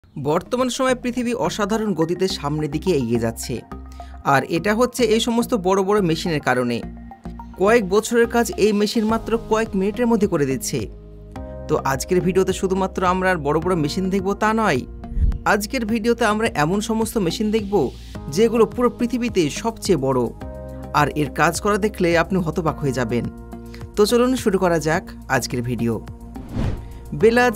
বর্তমান সময়ে পৃথিবী অসাধারণ গতিতে সামনের দিকে এগিয়ে যাচ্ছে। আর এটা হচ্ছে এই সমস্ত বড় বড় মেশিনের কারণে। কয়েক বছরের কাজ এই মেশিন মাত্র কয়েক মিনিটের মধ্যে করে দিচ্ছে। তো আজকের ভিডিওতে শুধুমাত্র আমরা আর বড় বড় মেশিন দেখব তা নয়, আজকের ভিডিওতে আমরা এমন সমস্ত মেশিন দেখব যেগুলো পুরো পৃথিবীতে সবচেয়ে বড়, আর এর কাজ করা দেখলে আপনি হতবাক হয়ে যাবেন। তো চলুন শুরু করা যাক আজকের ভিডিও। বেলাজ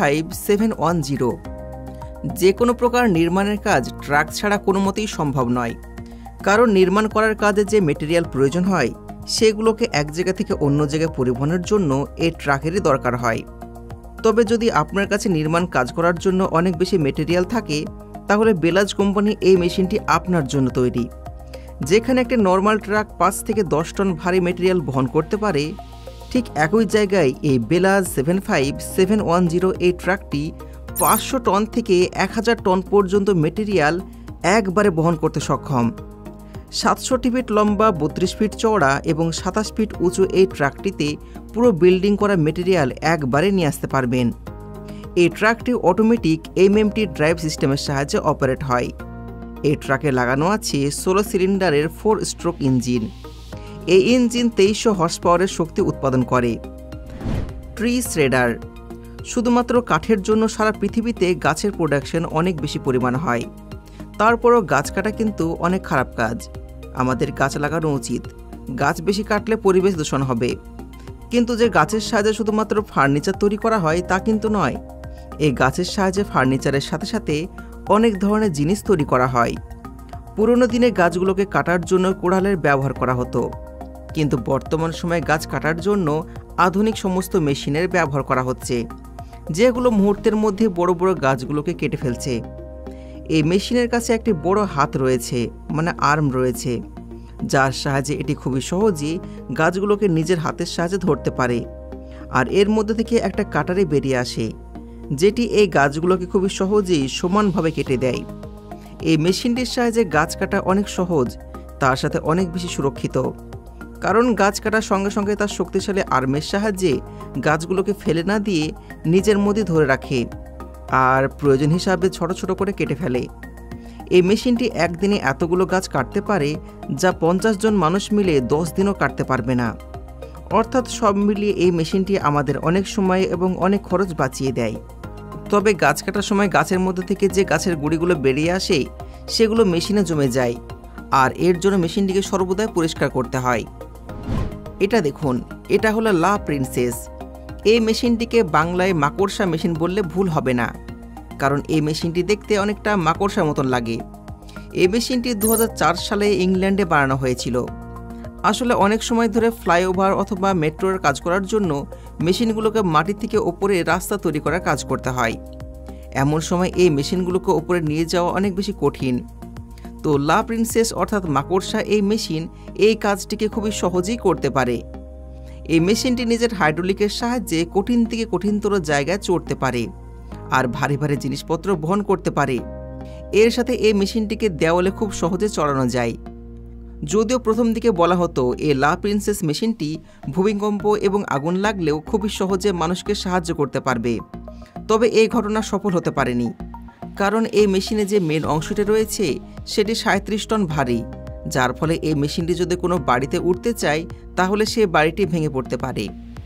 75710। যে কোনো প্রকার নির্মাণের কাজ ট্রাক ছাড়া কোনো মতেই সম্ভব নয়, কারণ নির্মাণ করার কাজে যে মেটেরিয়াল প্রয়োজন হয় সেগুলোকে এক জায়গা থেকে অন্য জায়গায় পরিবহনের জন্য এই ট্রাকেরই দরকার হয়। তবে যদি আপনার কাছে নির্মাণ কাজ করার জন্য অনেক বেশি মেটেরিয়াল থাকে, তাহলে বেলাজ কোম্পানি এই মেশিনটি আপনার জন্য তৈরি। যেখানে একটা নর্মাল ট্রাক 5 থেকে 10 টন ভারী মেটেরিয়াল বহন করতে পারে, ঠিক একই জায়গায় এই বেলাজ 75710 এই ট্রাকটি 500 টন থেকে 1000 টন পর্যন্ত মেটেরিয়াল একবারে বহন করতে সক্ষম। 67 ফিট লম্বা, 32 ফিট চওড়া এবং 27 ফিট উঁচু এই ট্রাকটিতে পুরো বিল্ডিং করা মেটেরিয়াল একবারে নিয়ে আসতে পারবেন। এই ট্রাকটি অটোমেটিক এমএমটি ড্রাইভ সিস্টেমের সাহায্যে অপারেট হয়। এই ট্রাকে লাগানো আছে 16 সিলিন্ডারের 4 স্ট্রোক ইঞ্জিন। এই ইঞ্জিন 2300 হর্স পাওয়ারের শক্তি উৎপাদন করে। Tree shredder. শুধুমাত্র কাঠের জন্য সারা পৃথিবীতে গাছের প্রোডাকশন অনেক বেশি পরিমাণ হয়। তারপরও গাছ কাটা কিন্তু অনেক খারাপ কাজ। আমাদের গাছ লাগানো উচিত। গাছ বেশি কাটলে পরিবেশ দূষণ হবে। কিন্তু যে গাছের সাহায্যে শুধুমাত্র ফার্নিচার তৈরি করা হয় তা কিন্তু নয়। এই গাছের সাহায্যে ফার্নিচারের সাথে সাথে অনেক ধরনের জিনিস তৈরি করা হয়। পুরনো দিনে গাছগুলোকে কাটার জন্য কোড়ালের ব্যবহার করা হতো, কিন্তু বর্তমান সময়ে গাছ কাটার জন্য আধুনিক সমস্ত মেশিনের ব্যবহার করা হচ্ছে, যেগুলো মুহূর্তের মধ্যে বড় বড় গাছগুলোকে কেটে ফেলছে। এই মেশিনের কাছে একটি বড় হাত রয়েছে, মানে আর্ম রয়েছে, যার সাহায্যে এটি খুবই সহজেই গাছগুলোকে নিজের হাতের সাহায্যে ধরতে পারে। আর এর মধ্যে থেকে একটা কাটারি বেরিয়ে আসে, যেটি এই গাছগুলোকে খুবই সহজেই সমানভাবে কেটে দেয়। এই মেশিনটির সাহায্যে গাছ কাটা অনেক সহজ, তার সাথে অনেক বেশি সুরক্ষিত, কারণ গাছ কাটার সঙ্গে সঙ্গে তার শক্তিশালী আর্মের সাহায্যে গাছগুলোকে ফেলে না দিয়ে নিজের মধ্যে ধরে রাখে আর প্রয়োজন হিসাবে ছোট ছোট করে কেটে ফেলে। এই মেশিনটি একদিনে এতগুলো গাছ কাটতে পারে যা 50 জন মানুষ মিলে 10 দিনও কাটতে পারবে না। অর্থাৎ সব মিলিয়ে এই মেশিনটি আমাদের অনেক সময় এবং অনেক খরচ বাঁচিয়ে দেয়। তবে গাছ কাটার সময় গাছের মধ্যে থেকে যে গাছের গুঁড়িগুলো বেরিয়ে আসে সেগুলো মেশিনে জমে যায়, আর এর জন্য মেশিনটিকে সর্বদাই পরিষ্কার করতে হয়। এটা দেখুন, এটা হলো লা প্রিন্সেস। এই মেশিনটিকে বাংলায় মাকড়সা মেশিন বললে ভুল হবে না, কারণ এই মেশিনটি দেখতে অনেকটা মাকড়সার মতন লাগে। এই মেশিনটি 2004 সালে ইংল্যান্ডে বানানো হয়েছিল। আসলে অনেক সময় ধরে ফ্লাইওভার অথবা মেট্রোর কাজ করার জন্য মেশিনগুলোকে মাটি থেকে ওপরে রাস্তা তৈরি করার কাজ করতে হয়। এমন সময় এই মেশিনগুলোকে ওপরে নিয়ে যাওয়া অনেক বেশি কঠিন। তো লা প্রিন্সেস অর্থাৎ মাকড়সা এই মেশিন এই কাজটিকে খুবই সহজেই করতে পারে। এই মেশিনটি নিজের হাইড্রোলিকের সাহায্যে কঠিন থেকে কঠিনতর জায়গায় চড়তে পারে আর ভারী ভারী জিনিসপত্র বহন করতে পারে। এর সাথে এই মেশিনটিকে দেওয়ালে খুব সহজে চড়ানো যায়। যদিও প্রথম দিকে বলা হতো এই লা প্রিন্সেস মেশিনটি ভূমিকম্প এবং আগুন লাগলেও খুবই সহজে মানুষকে সাহায্য করতে পারবে, তবে এই ঘটনা সফল হতে পারেনি, কারণ এই মেশিনে যে মেন অংশটি রয়েছে সেটি 37 টন ভারী, যার ফলে এই মেশিনটি যদি কোনো বাড়িতে উঠতে চায় তাহলে সে বাড়িটি ভেঙে পড়তে পারে।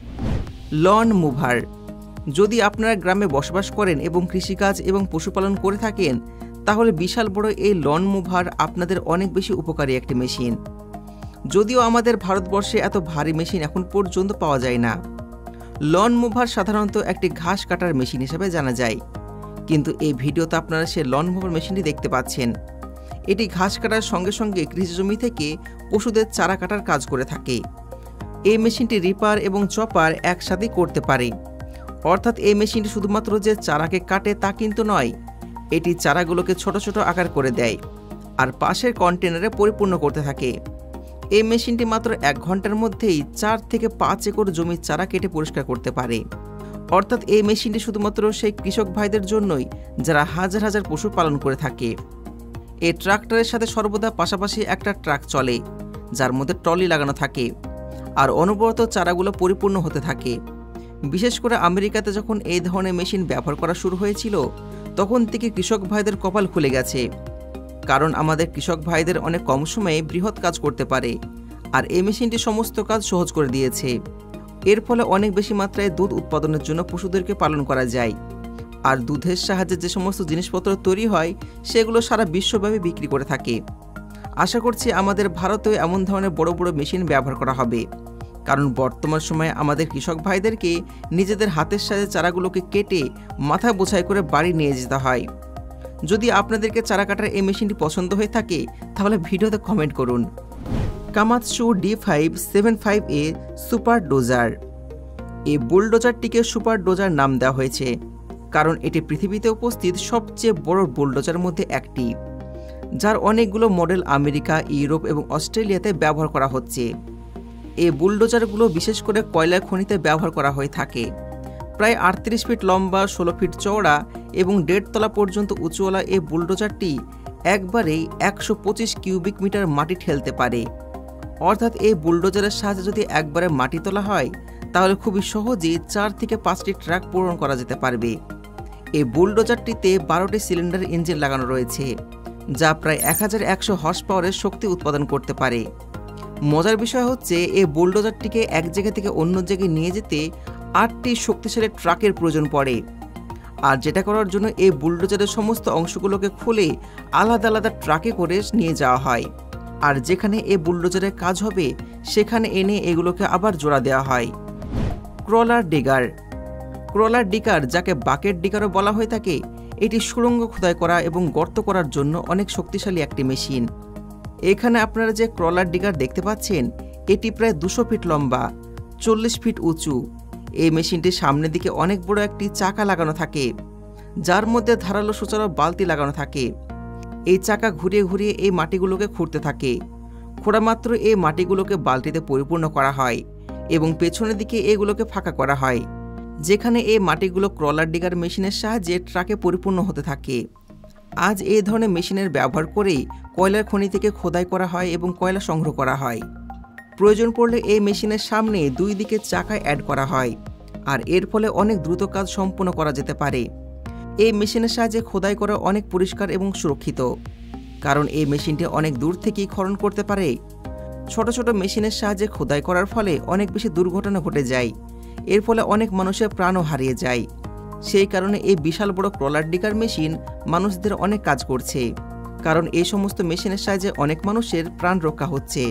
Lawn mower. যদি আপনারা গ্রামে বসবাস করেন এবং কৃষিকাজ এবং পশুপালন করে থাকেন, তাহলে বিশাল বড় এই লন মুভার আপনাদের অনেক বেশি উপকারী একটি মেশিন। যদিও আমাদের ভারতবর্ষে এত ভারী মেশিন এখন পর্যন্ত পাওয়া যায় না। লন মুভার সাধারণত একটি ঘাস কাটার মেশিন হিসেবে জানা যায়, কিন্তু এই ভিডিওতে আপনারা সে লন মুভার মেশিনটি দেখতে পাচ্ছেন। এটি ঘাস কাটার সঙ্গে সঙ্গে কৃষি জমি থেকে পশুদের চারা কাটার কাজ করে থাকে। এই মেশিনটি রিপার এবং চপার একসাথে করতে পারে। অর্থাৎ এই মেশিনটি শুধুমাত্র যে চারাকে কাটে তা কিন্তু নয়, এটি চারাগুলোকে ছোট ছোট আকার করে দেয় আর পাশের কন্টেনারে পরিপূর্ণ করতে থাকে। এই মেশিনটি মাত্র 1 ঘন্টার মধ্যেই 4 থেকে 5 একর জমির চারা কেটে পরিষ্কার করতে পারে। অর্থাৎ এই মেশিনটি শুধুমাত্র সেই কৃষক ভাইদের জন্যই যারা হাজার হাজার পশু পালন করে থাকে। এই ট্রাক্টরের সাথে সর্বদা পাশাপাশি একটা ট্রাক চলে, যার মধ্যে ট্রলি লাগানো থাকে আর অনবরত চারাগুলো পরিপূর্ণ হতে থাকে। বিশেষ করে আমেরিকাতে যখন এই ধরনের মেশিন ব্যবহার করা শুরু হয়েছিল, তখন থেকে কৃষক ভাইদের কপাল খুলে গেছে, কারণ আমাদের কৃষক ভাইদের অনেক কম সময়ে বৃহৎ কাজ করতে পারে। আর এই মেশিনটি সমস্ত কাজ সহজ করে দিয়েছে। এর ফলে অনেক বেশি মাত্রায় দুধ উৎপাদনের জন্য পশুদেরকে পালন করা যায়। আর দুধের সাহায্যে যে সমস্ত জিনিসপত্র তৈরি হয় সেগুলো সারা বিশ্বব্যাপী বিক্রি করে থাকে। আশা করছি আমাদের ভারতেও এমন ধরনের বড় বড় মেশিন ব্যবহার করা হবে, কারণ বর্তমান সময়ে আমাদের কৃষক ভাইদেরকে নিজেদের হাতের সাহায্যে চারাগুলোকে কেটে মাথা বোঝাই করে বাড়ি নিয়ে যেতে হয়। যদি আপনাদেরকে চারা কাটার এই মেশিনটি পছন্দ হয়ে থাকে তাহলে ভিডিওতে কমেন্ট করুন। Komatsu D575A super dozer. এই বুলডোজারটিকে সুপার ডোজার নাম দেওয়া হয়েছে কারণ এটি পৃথিবীতে উপস্থিত সবচেয়ে বড় বুলডোজার মধ্যে একটি, যার অনেকগুলো মডেল আমেরিকা, ইউরোপ এবং অস্ট্রেলিয়াতে ব্যবহার করা হচ্ছে। এই বুলডোজারগুলো বিশেষ করে কয়লা খনিতে ব্যবহার করা হয়ে থাকে। প্রায় 38 ফিট লম্বা, 16 ফিট চওড়া এবং 1.5 তলা পর্যন্ত উঁচুওয়ালা এই বুলডোজারটি একবারেই 125 কিউবিক মিটার মাটি ঠেলতে পারে। অর্থাৎ এই বুলডোজারের সাহায্যে যদি একবারে মাটি তোলা হয় তাহলে খুবই সহজেই 4 থেকে 5টি ট্রাক পূরণ করা যেতে পারবে। এই বুলডোজারটিতে 12টি সিলিন্ডার ইঞ্জিন লাগানো রয়েছে, যা প্রায় 1100 হর্স পাওয়ারের শক্তি উৎপাদন করতে পারে। মজার বিষয় হচ্ছে এই বুলডোজারটিকে এক জায়গা থেকে অন্য জায়গায় নিয়ে যেতে 8টি শক্তিশালী ট্রাকের প্রয়োজন পড়ে। আর যেটা করার জন্য এই বুলডোজারের সমস্ত অংশগুলোকে খুলে আলাদা আলাদা ট্রাকে করে নিয়ে যাওয়া হয়। আর যেখানে এই বুলডোজারের কাজ হবে সেখানে এনে এগুলোকে আবার জোড়া দেওয়া হয়। Crawler digger. ক্রলার ডিগার, যাকে বাকেট ডিগারও বলা হয়ে থাকে, এটি সুড়ঙ্গ খোদাই করা এবং গর্ত করার জন্য অনেক শক্তিশালী একটি মেশিন। এখানে আপনারা যে ক্রলার ডিগার দেখতে পাচ্ছেন এটি প্রায় 200 ফিট লম্বা, 40 ফিট উঁচু। এই মেশিনটির সামনের দিকে অনেক বড় একটি চাকা লাগানো থাকে, যার মধ্যে ধারালো সূচালো বালতি লাগানো থাকে। এই চাকা ঘুরিয়ে ঘুরিয়ে এই মাটিগুলোকে খুঁড়তে থাকে। খোঁড়া মাত্র এই মাটিগুলোকে বালতিতে পরিপূর্ণ করা হয় এবং পেছনের দিকে এগুলোকে ফাঁকা করা হয়, যেখানে এই মাটিগুলো ক্রলার ডিগার মেশিনের সাহায্যে ট্রাকে পরিপূর্ণ হতে থাকে। আজ এই ধরনের মেশিনের ব্যবহার করেই কয়লার খনি থেকে খোদাই করা হয় এবং কয়লা সংগ্রহ করা হয়। প্রয়োজন পড়লে এই মেশিনের সামনে 2 দিকে চাকা অ্যাড করা হয়, আর এর ফলে অনেক দ্রুত কাজ সম্পন্ন করা যেতে পারে। এই মেশিনের সাহায্যে খোদাই করা অনেক পরিষ্কার এবং সুরক্ষিত, কারণ এই মেশিনটি অনেক দূর থেকেই খনন করতে পারে। ছোট ছোট মেশিনের সাহায্যে খোদাই করার ফলে অনেক বেশি দুর্ঘটনা ঘটে যায়, এর ফলে অনেক মানুষের প্রাণও হারিয়ে যায়। সেই কারণে এই বিশাল বড় ক্রলার ডিগার মেশিন মানুষদের অনেক কাজ করছে, কারণ এই সমস্ত মেশিনের সাহায্যে অনেক মানুষের প্রাণ রক্ষা হচ্ছে।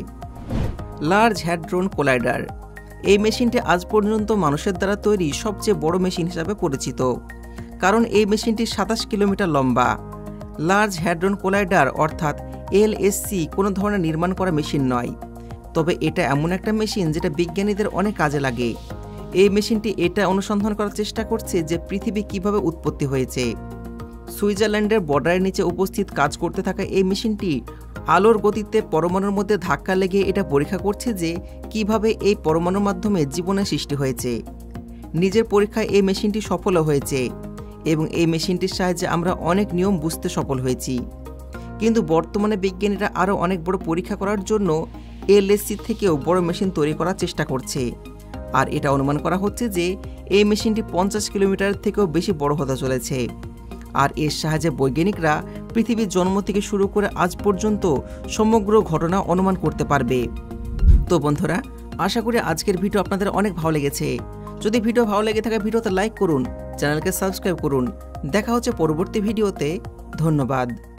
Large hadron collider. এই মেশিনটি আজ পর্যন্ত মানুষের দ্বারা তৈরি সবচেয়ে বড় মেশিন হিসাবে পরিচিত, কারণ এই মেশিনটি 27 কিলোমিটার লম্বা। লার্জ হ্যাড্রন কোলাইডার অর্থাৎ LHC কোনো ধরনের নির্মাণ করা মেশিন নয়, তবে এটা এমন একটা মেশিন যেটা বিজ্ঞানীদের অনেক কাজে লাগে। এই মেশিনটি এটা অনুসন্ধান করার চেষ্টা করছে যে পৃথিবী কিভাবে উৎপত্তি হয়েছে। সুইজারল্যান্ডের বর্ডারের নিচে উপস্থিত কাজ করতে থাকা এই মেশিনটি আলোর গতিতে পরমাণুর মধ্যে ধাক্কা লেগে এটা পরীক্ষা করছে যে কিভাবে এই পরমাণুর মাধ্যমে জীবনের সৃষ্টি হয়েছে। নিজের পরীক্ষায় এই মেশিনটি সফলও হয়েছে এবং এই মেশিনটির সাহায্যে আমরা অনেক নিয়ম বুঝতে সফল হয়েছি। কিন্তু বর্তমানে বিজ্ঞানীরা আরও অনেক বড় পরীক্ষা করার জন্য LHC থেকেও বড় মেশিন তৈরি করার চেষ্টা করছে। আর এটা অনুমান করা হচ্ছে যে এই মেশিনটি 50 কিলোমিটার থেকেও বেশি বড় হতে চলেছে। আর এর সাহায্যে বৈজ্ঞানিকরা পৃথিবীর জন্ম থেকে শুরু করে আজ পর্যন্ত সমগ্র ঘটনা অনুমান করতে পারবে। তো বন্ধুরা, আশা করি আজকের ভিডিও আপনাদের অনেক ভালো লেগেছে। যদি ভিডিও ভালো লেগে থাকে ভিডিওতে লাইক করুন, চ্যানেলকে সাবস্ক্রাইব করুন। দেখা হচ্ছে পরবর্তী ভিডিওতে। ধন্যবাদ।